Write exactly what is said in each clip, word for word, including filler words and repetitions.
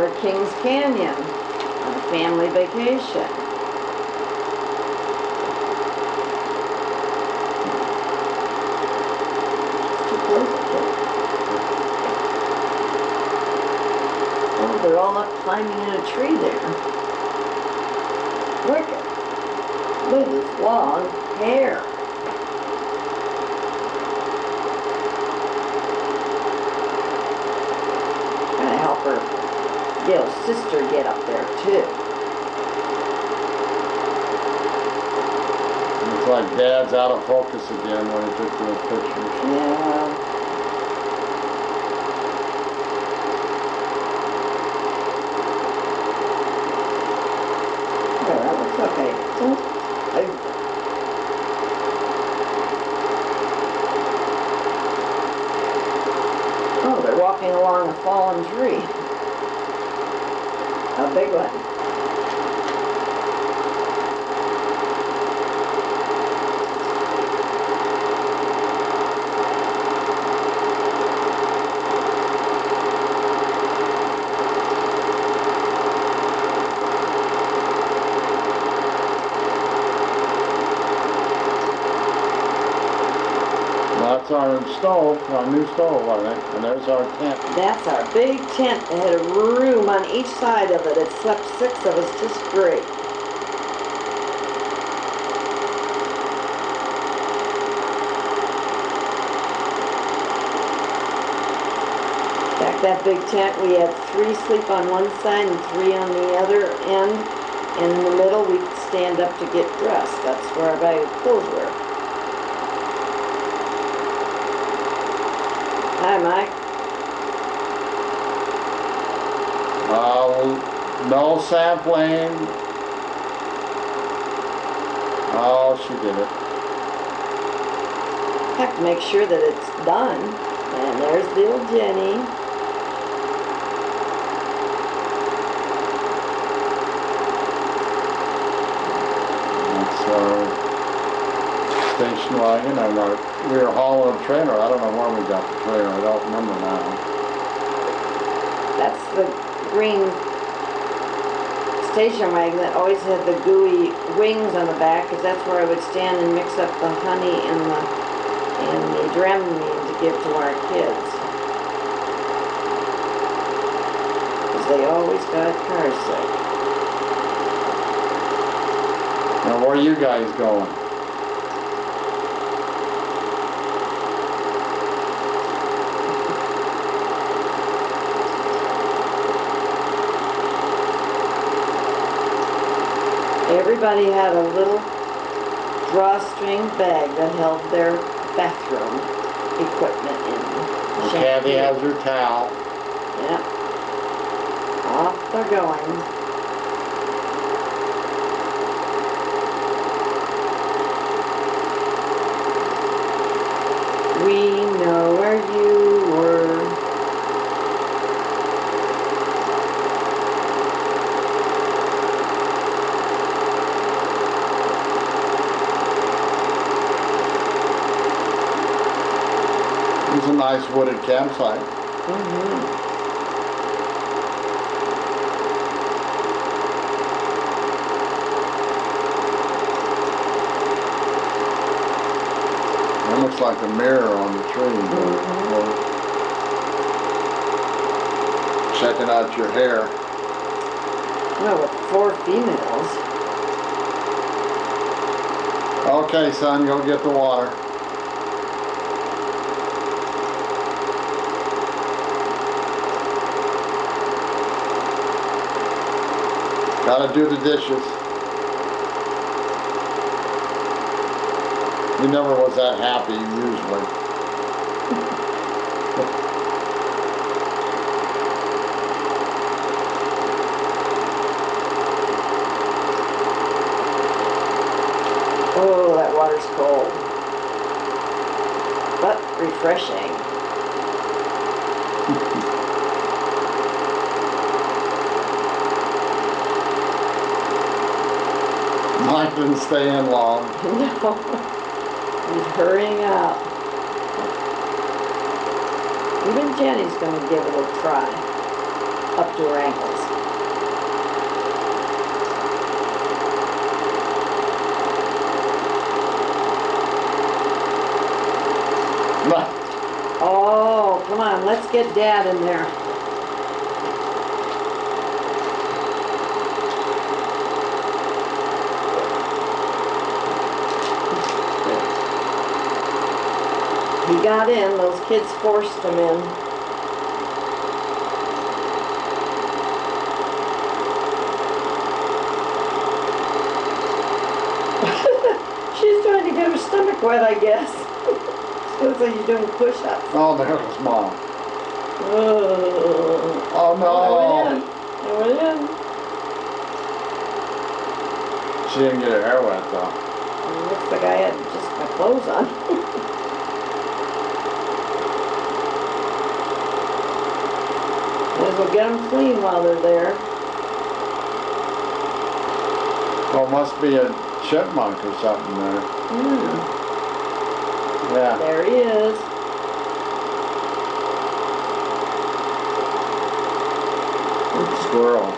we're at Kings Canyon on a family vacation. It's too close to it. Oh, they're all up climbing in a tree there. Look at Lily's long hair. Trying to help her little sister get up there too. Looks like Dad's out of focus again when he took those pictures. Yeah. Yeah, that looks okay. So, I, oh, they're walking along a fallen tree. A big one. That's our stove, our new stove, I think, and there's our tent. That's our big tent. They had a room on each side of it. It slept six of us just great. Back that big tent, we had three sleep on one side and three on the other end. And in the middle, we could stand up to get dressed. That's where our bag of clothes were. Hi, Mike. Uh, no sampling. Oh, she did it. Have to make sure that it's done. And there's little Jenny. That's our station wagon, and our, we were hauling a trailer. I don't know where we got the trailer. I don't remember now. That's the green station wagon that always had the gooey wings on the back, because that's where I would stand and mix up the honey and the and the Dramamine to give to our kids. Because they always got car sick. Now, where are you guys going? Everybody had a little drawstring bag that held their bathroom equipment in. And Kathy has her towel. Yep. Off they're going. We know where you were. It's a nice wooded campsite. Mm-hmm. That looks like a mirror on the tree. Mm-hmm. Checking out your hair. No, with four females. Okay, son, go get the water. Gotta do the dishes. He never was that happy, usually. Oh, that water's cold. But refreshing. Mike didn't stay in long. No. He's hurrying up. Even Jenny's going to give it a try. up to her ankles. Oh, come on, let's get Dad in there. He got in, those kids forced him in. She's trying to get her stomach wet, I guess. Looks like you're doing push-ups. Oh, there was Mom. Oh, Oh no! I went in. I went in. She didn't get her hair wet though. It looks like I had just my clothes on. Might as well get them clean while they're there. Oh, must be a chipmunk or something there. Mm. Yeah. There he is. Squirrel.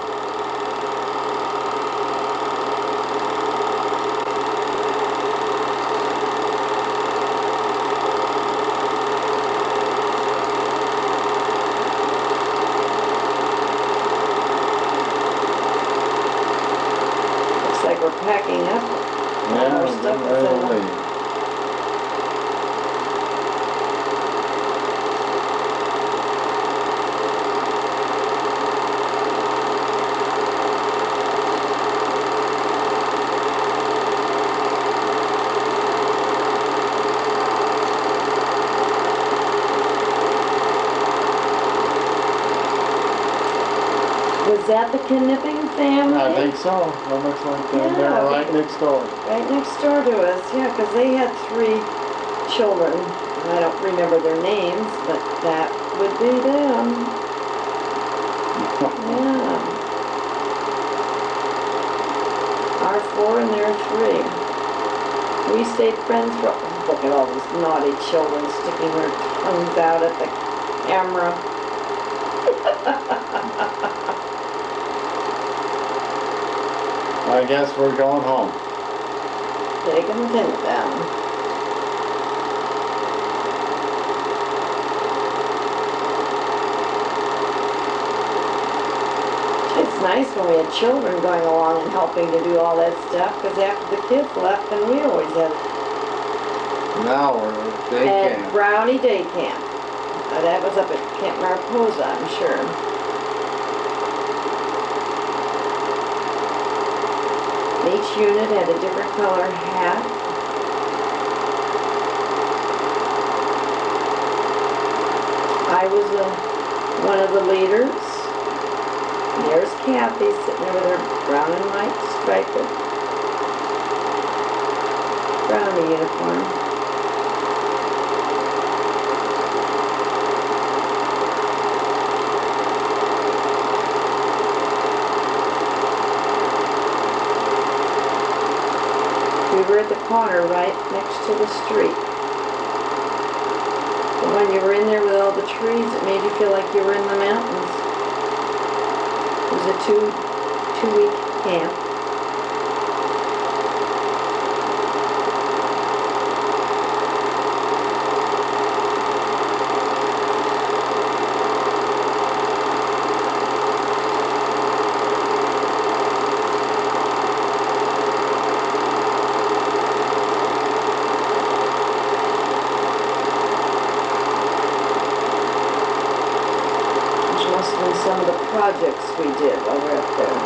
Looks like we're packing up. Yeah, Our we're stuff getting is ready in. to leave. Was that the Knipping family? I think so. That looks like they're, Yeah. they're right next door. Right next door to us, yeah, because they had three children. And I don't remember their names, but that would be them. Yeah. Our four and their three. We stayed friends for, oh, look at all these naughty children sticking their tongues out at the camera. I guess we're going home. They can think them. It's nice when we had children going along and helping to do all that stuff, because after the kids left, then we always had Now we're at day at camp. Brownie Day Camp. Uh, that was up at Camp Mariposa, I'm sure. Each unit had a different color hat. I was a, one of the leaders. And there's Kathy sitting there with her brown and white striped brownie uniform. We were at the corner right next to the street. But when you were in there with all the trees, it made you feel like you were in the mountains. It was a two, two-week camp. Some of the projects we did while we were up there.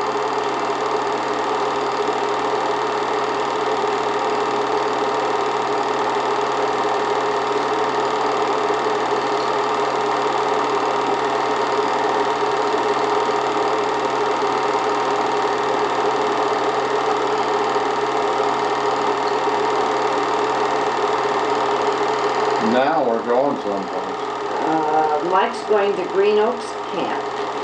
Now we're going someplace. Uh, Mike's going to Green Oaks Camp.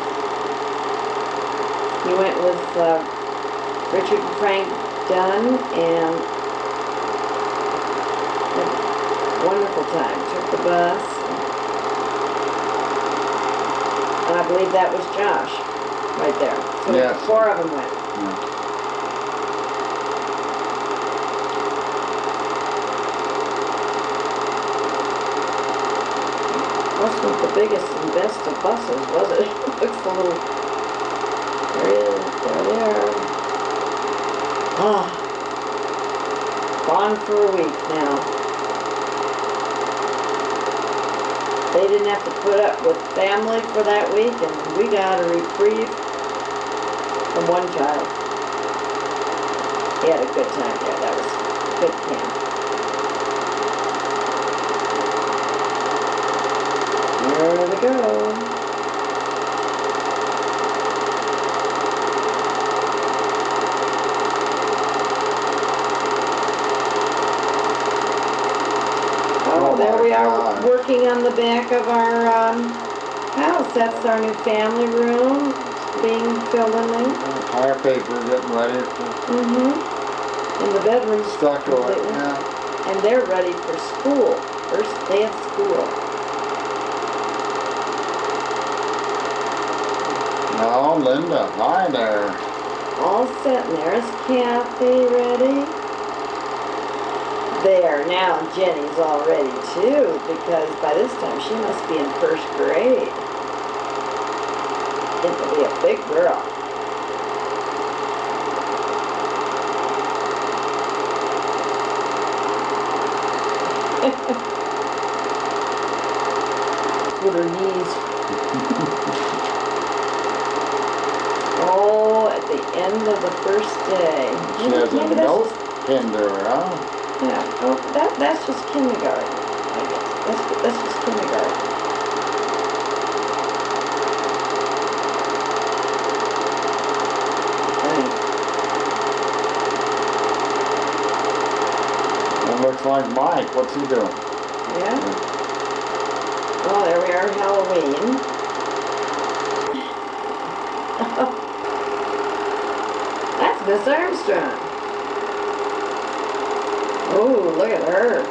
He went with uh, Richard and Frank Dunn and had a wonderful time. Took the bus. Uh, I believe that was Josh, right there. So Yes. four of them went. Yeah. Wasn't the biggest and best of buses, was it? It looks a little... There it is. There they are. Ah. Gone for a week now. They didn't have to put up with family for that week, and we got a reprieve from one child. He had a good time there. That was a good camp. There they go. Oh, there we are, working on the back of our um, house. That's our new family room being filled in there. Tire paper getting ready for... Mm-hmm. And the bedroom's stucco, completely. yeah. And they're ready for school. First day of school. Oh, Linda, hi there. All set, and there's Kathy ready. There, now Jenny's all ready too, because by this time she must be in first grade. Getting to be a big girl. With her knees. Oh, at the end of the first day. She has a Maybe that's note just, pinned to her, huh? yeah, oh, that, that's just kindergarten, I guess. That's, that's just kindergarten. Right. That looks like Mike. What's he doing? Yeah. Well, there we are, Halloween. That's Miss Armstrong. Oh, look at her.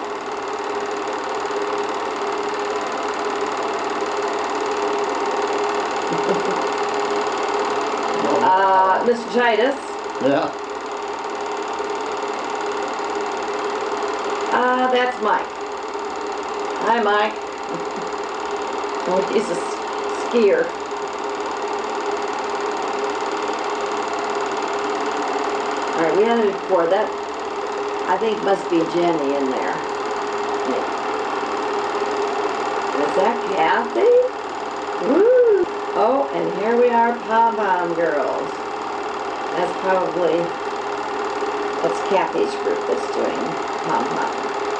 uh, Mister Titus. Yeah. Uh, that's Mike. Hi, Mike. Oh, he's a skier. All right, we had it before. That, I think, must be Jenny in there. Yeah. Is that Kathy? Woo! Oh, and here we are, Pom-Pom Girls. That's probably, that's Kathy's group that's doing Pom-Pom.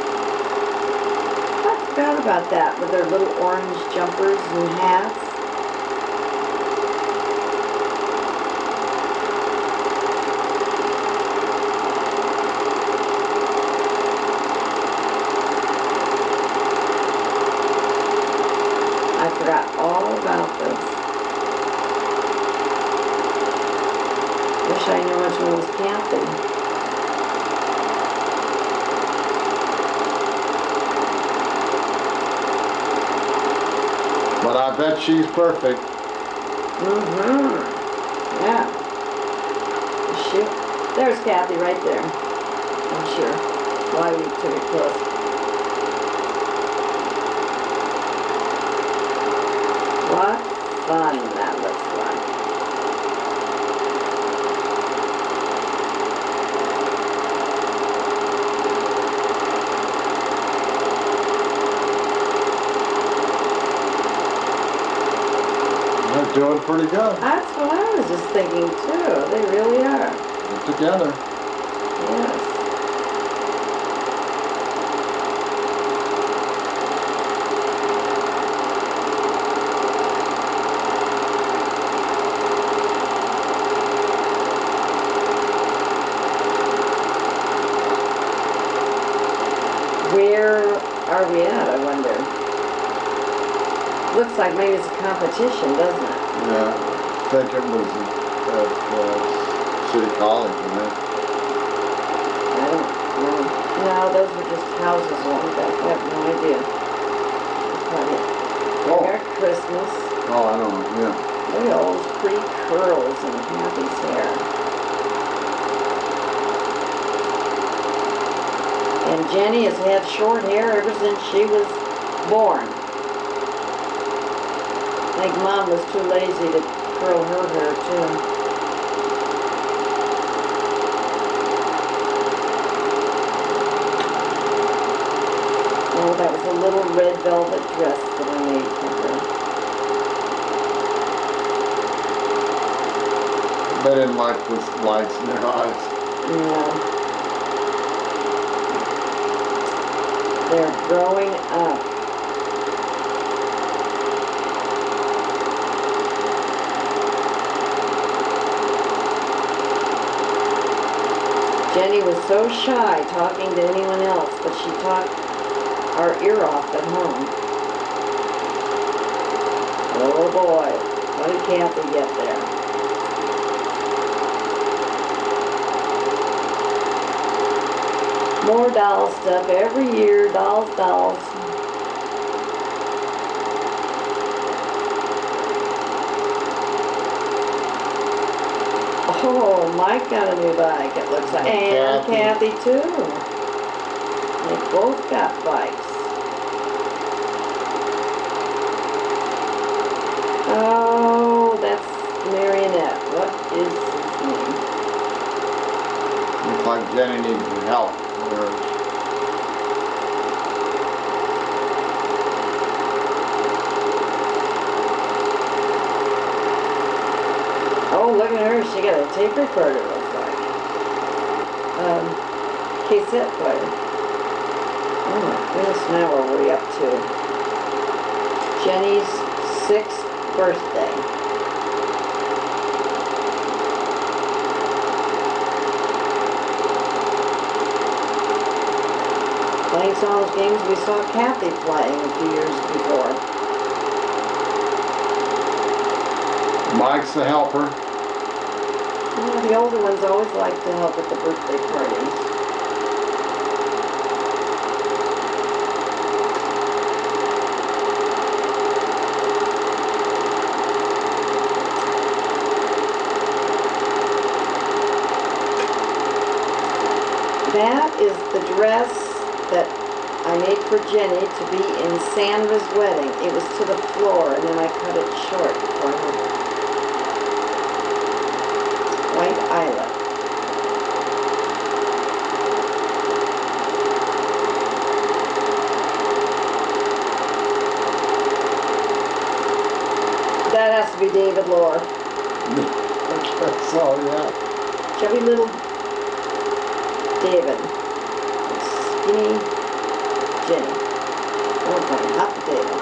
I forgot about that, with their little orange jumpers and hats. I forgot all about this. Wish I knew which one was Kathy. But I bet she's perfect. Mm-hmm. Yeah. She, there's Kathy right there. I'm sure. Why we took it close. What fun that looks like. They're doing pretty good. That's what I was just thinking too. They really are. Get together. Yes. Where are we at, I wonder? Looks like maybe it's a competition, doesn't it? Yeah, I think it was at uh, City College, I think. I don't know. No, those were just houses along that. I have no idea. Probably Oh. Merry Christmas. Oh, I know, yeah. Look at all those pretty curls in Kathy's hair. And Jenny has had short hair ever since she was born. I think Mom was too lazy to curl her hair too. Oh, that was a little red velvet dress that I made for her. They didn't like the lights in their eyes. No. They're growing up. Jenny was so shy talking to anyone else, but she talked our ear off at home. Oh boy, how did Kathy get there? More doll stuff every year, dolls, dolls. Oh, Mike got a new bike, it looks like. And Kathy, Kathy too. They both got bikes. Oh, that's Marionette. What is his name? Looks like Jenny needs help. Oh, look at her. She got a tape recorder, looks like. Um, cassette player. Oh my goodness, now what are we up to? Jenny's sixth birthday. Playing some of those games we saw Kathy playing a few years before. Mike's the helper. Yeah, the older ones always like to help at the birthday parties. That is the dress that I made for Jenny to be in Sandra's wedding. It was to the floor, and then I cut it short for her. White eyelet. That has to be Dave Lohr. So, yeah. Chubby little David. Skinny Jenny. Oh, my hot potato.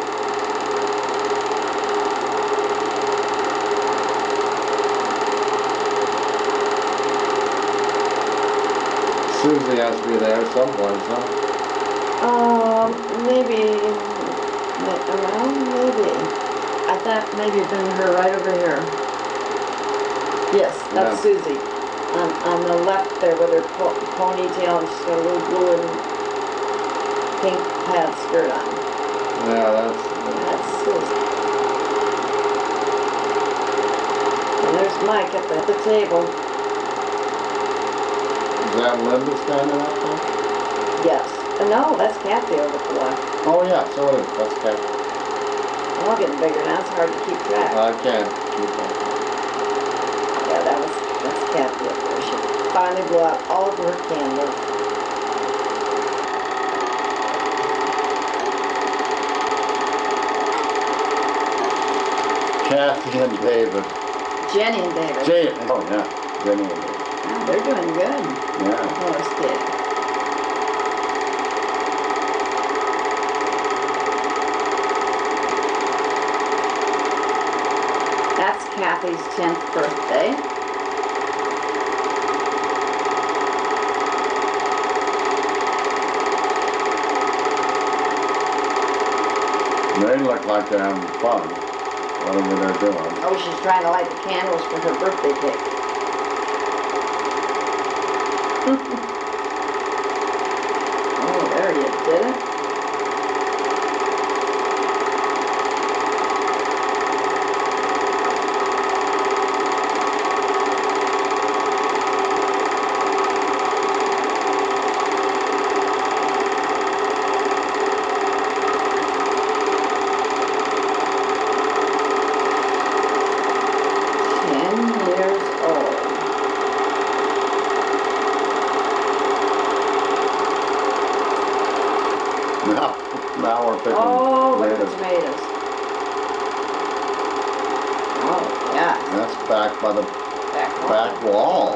Susie has to be there someplace, huh? Um, maybe, well, maybe. I thought maybe it'd been her right over here. Yes, that's Yeah. Susie. On, on the left there with her po ponytail, and she's got a little blue and pink plaid skirt on. Yeah, that's... That's Susie. And there's Mike at the, at the table. Is that Linda standing out there? Yes. Uh, no, that's Kathy over to the left. Oh yeah, so it is. That's Kathy. They're all getting bigger now. It's hard to keep track. I can't keep up. Yeah, that was, that's Kathy up there. She finally blew out all of her candles. Kathy and David. Jenny and David. Jay. Oh yeah, Jenny and David. Oh, they're doing good. Yeah. Oh, that's good. That's Kathy's tenth birthday. They look like they're having fun, whatever they're doing. Oh, she's trying to light the candles for her birthday cake. Oh, there you did it. back by the Back wall. back wall.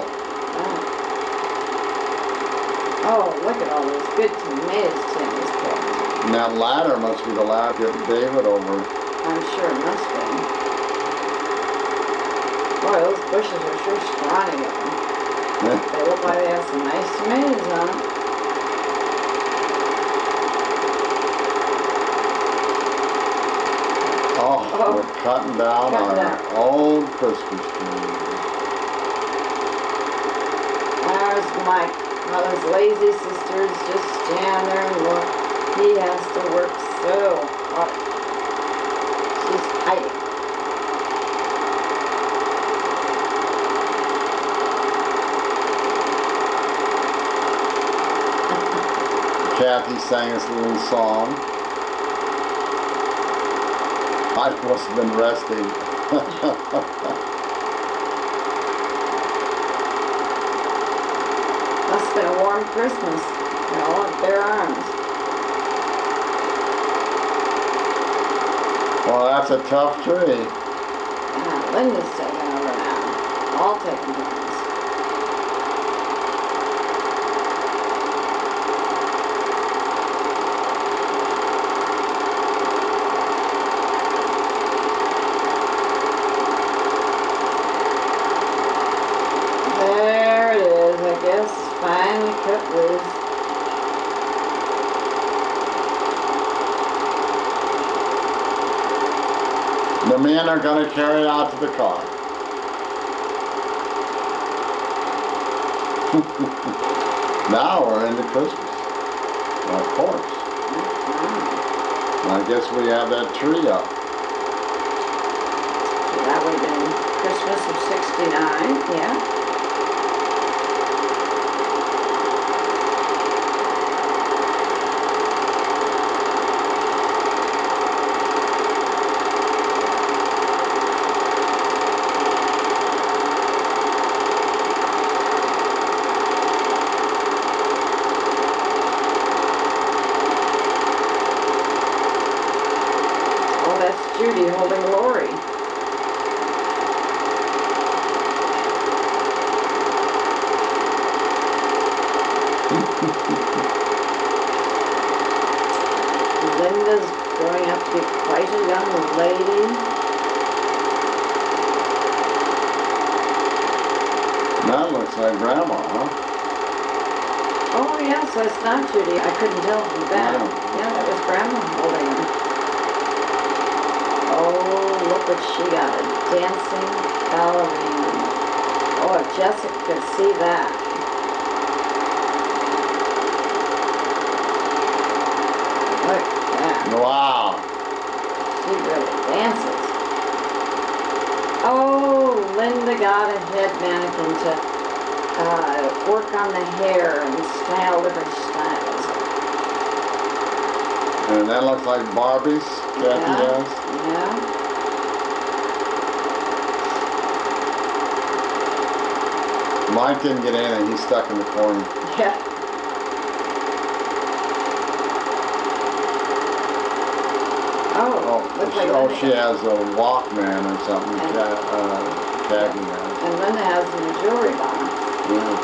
Oh. Oh, look at all those good tomatoes Timmy's picked. And that ladder must be the ladder getting David over. I'm sure it must be. Boy, those bushes are sure scrawny looking. They look like they have some nice tomatoes on them. Oh, Oh, we're cutting down cutting our down. old Christmas tree. There's Mike. Mother's lazy sisters just stand there and look. He has to work so hard. She's hiding. Kathy sang us a little song. I must have been resting. Must have been a warm Christmas. You know, with bare arms. Well, that's a tough tree. Yeah, Linda's taking over now. All taking turns. There it is, I guess. Finally cut loose. The men are going to carry it out to the car. Now we're into Christmas. Well, of course. Mm-hmm. I guess we have that tree up. So that would have been Christmas of sixty-nine, yeah. Judy holding Lori. Linda's growing up to be quite a young lady. That looks like Grandma, huh? Oh yes, that's not Judy. I couldn't tell from the back. No. Yeah, that was Grandma holding him. Oh, look what she got, a dancing ballerina. Oh, if Jessica could see that. Look at that. Wow. She really dances. Oh, Linda got a head mannequin to uh, work on the hair and style different styles. And that looks like Barbie's, Kathy Yeah, has. yeah. Mike didn't get anything, he's stuck in the corner. Yeah. Oh, Oh, looks she, like oh Linda she has a Walkman or something, And- Cat, uh, Kathy has. And Linda has in a jewelry box. Yeah.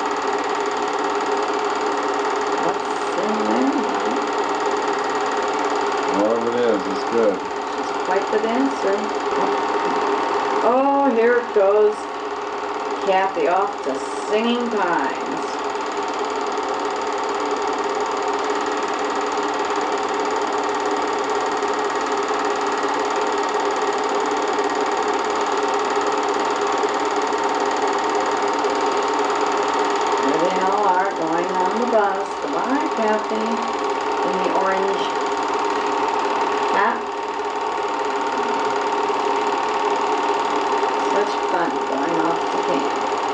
What's in there? Whatever it is, it's good. She's quite the dancer. Oh, here it goes. Kathy off to Singing Pines. Here they all are going on the bus. Goodbye, Kathy. In the orange hat. Such fun going off to camp.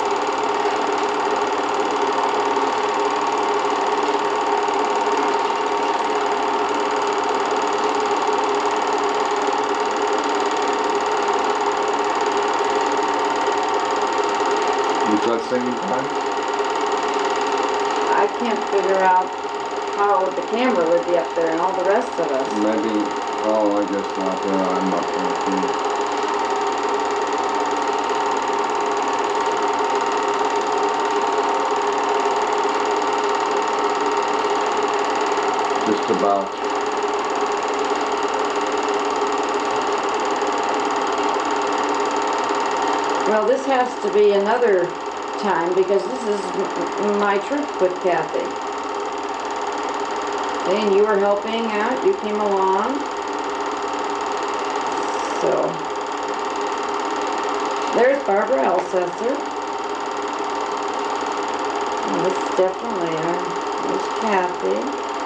You got Singing Pines? I can't figure out how the camera would be up there and all the rest of us. Maybe, oh, I guess not there, I'm up there too. about. Well, this has to be another time because this is m my trip with Kathy. And you were helping out, you came along. So, there's Barbara Elsesser. And this is definitely her. There's Kathy.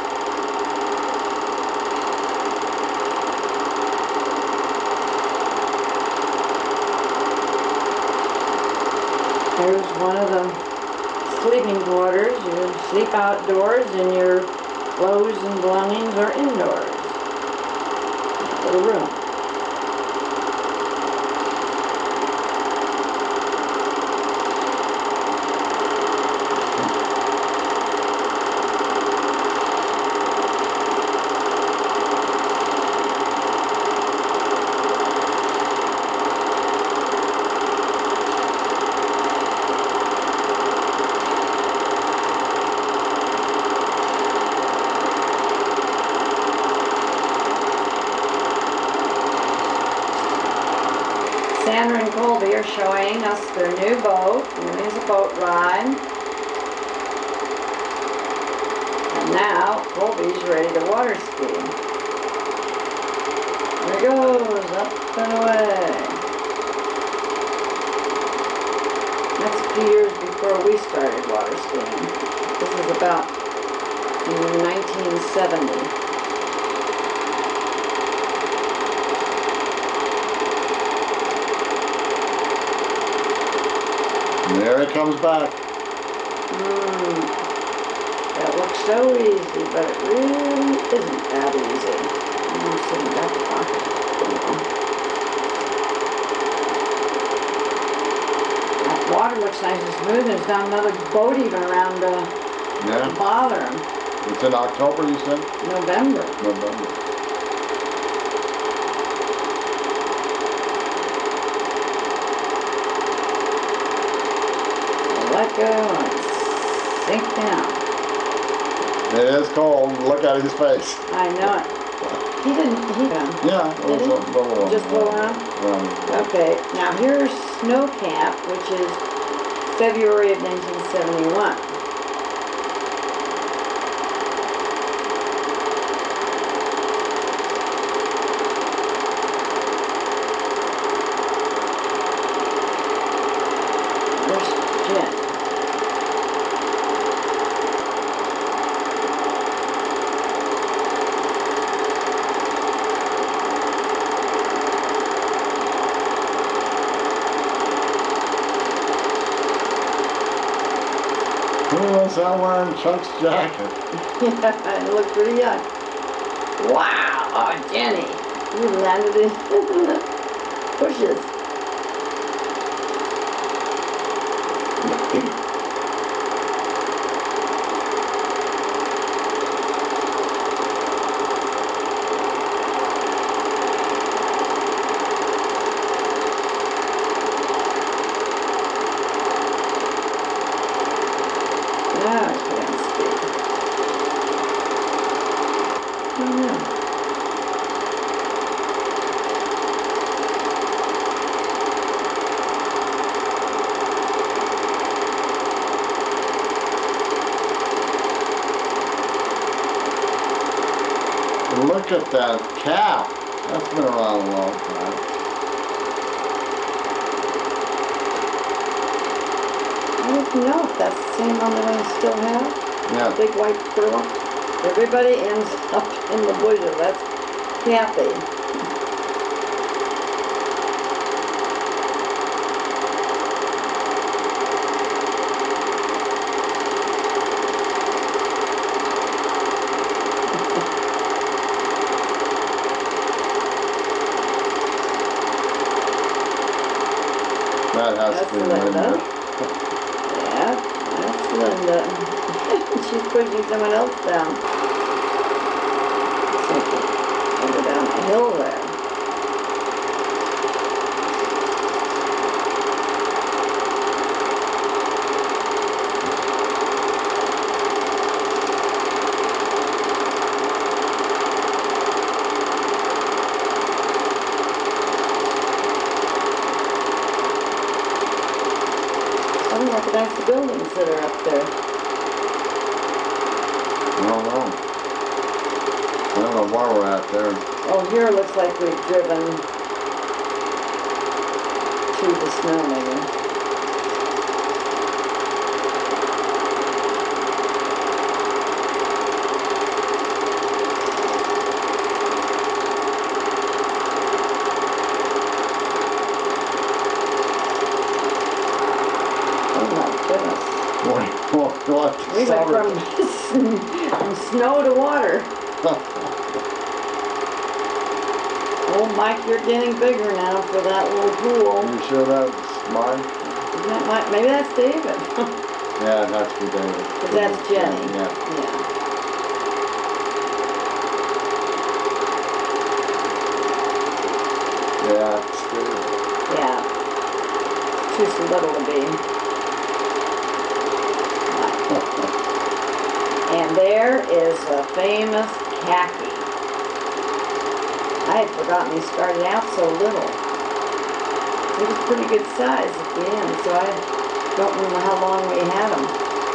There's one of the sleeping quarters. You sleep outdoors and your clothes and belongings are indoors. The room. Sandra and Colby are showing us their new boat. And there's a boat ride. And now Colby's ready to water ski. There he goes, up and away. That's a few years before we started water skiing. This is about in nineteen seventy. There he comes back. Mm, that looks so easy, but it really isn't that easy. I'm sitting back pocket. That water looks nice and smooth. There's not another boat even around to Yeah. bother him. It's in October, you said? November. November. Let go and sink down. It is cold. Look at his face. I know it. He didn't, he didn't. Yeah, it was Did he? a little one. Just blow around? Around. Okay, now here's Snow Camp, which is February of nineteen seventy-one. There's Jen. Who was that wearing Chuck's jacket? Yeah, it looked pretty young. Wow! Oh, Jenny! You landed in the bushes. Now it's going to speak. Oh, no. Look at that cap. That's been around a long time. I don't know if that's the same one that I still have. Yeah. Big white pearl. Everybody ends up in the bushes. That's Kathy. That has That's to be Linda. Linda. Yeah, that's Linda. She's pushing someone else down. Sinking. Over down the hill there. recognize the buildings that are up there. I don't know. I don't know where we're at there. Oh, here it looks like we've driven through the snow maybe. What, what, what? We went from, from snow to water. Oh, Mike, you're getting bigger now for that little pool. You sure that's mine? Isn't that Mike? Maybe that's David. Yeah, that's for David. Because that's Jenny. Yeah. Yeah. Yeah, it's good. Yeah. Too little to be. And there is a famous khaki. I had forgotten he started out so little. He was pretty good size at the end, so I don't remember how long we had him.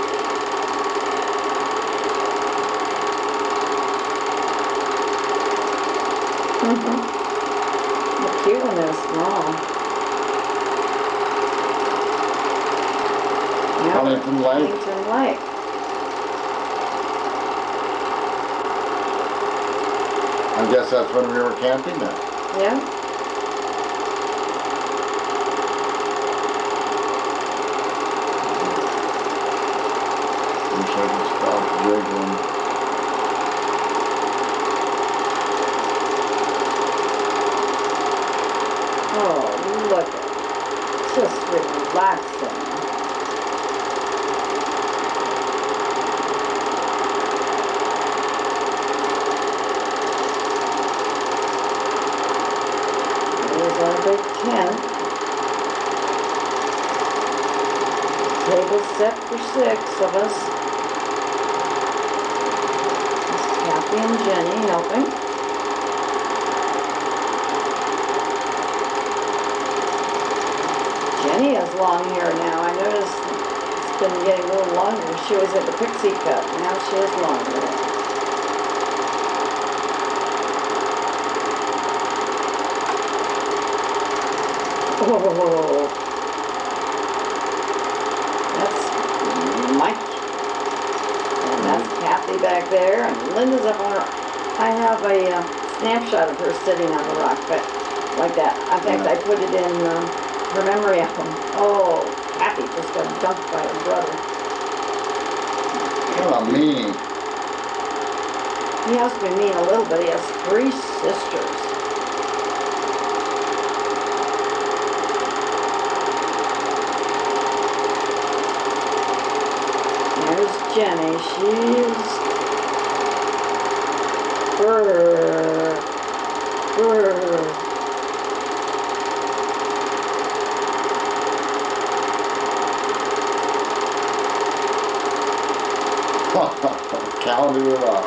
Mm-hmm. They're cute when they're small. Huntington Lake. Huntington Lake. I guess that's when we were camping then. Yeah. Wish I could stop jiggling. Oh, look at it. Just relaxing. Our big tent. Table set for six of us. It's Kathy and Jenny helping. Jenny has long hair now. I noticed it's been getting a little longer. She always had the pixie cut. Now she has long hair. Oh, that's Mike, and that's Kathy back there, and Linda's up on her. I have a uh, snapshot of her sitting on the rock, but like that. In fact, Yeah. I put it in uh, her memory album. Oh, Kathy just got dumped by her brother. What a meanie. He has to be mean a little bit. He has three sisters. There's Jenny. She's brr, brr. Counted it up.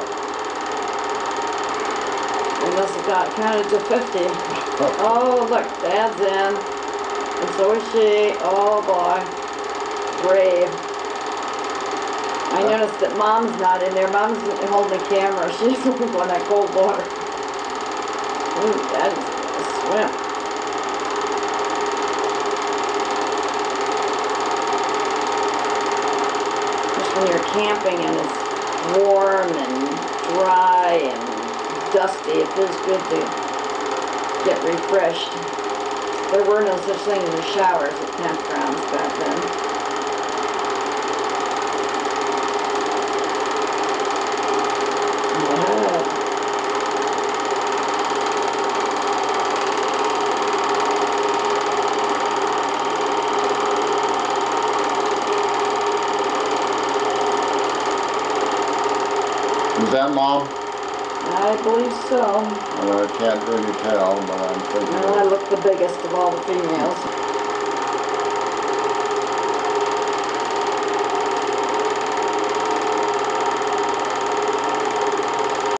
We must have got counted to fifty. Oh, look, Dad's in. And so is she. Oh, boy. Brave. I noticed that Mom's not in there. Mom's holding the camera. She's looking for that cold water. Ooh, Daddy's gonna swim. Just when you're camping and it's warm and dry and dusty, it feels good to get refreshed. There were no such things as showers at campgrounds back then. Is that Mom? I believe so. Well, I can't really tell, but I'm thinking. Well, I look the biggest of all the females.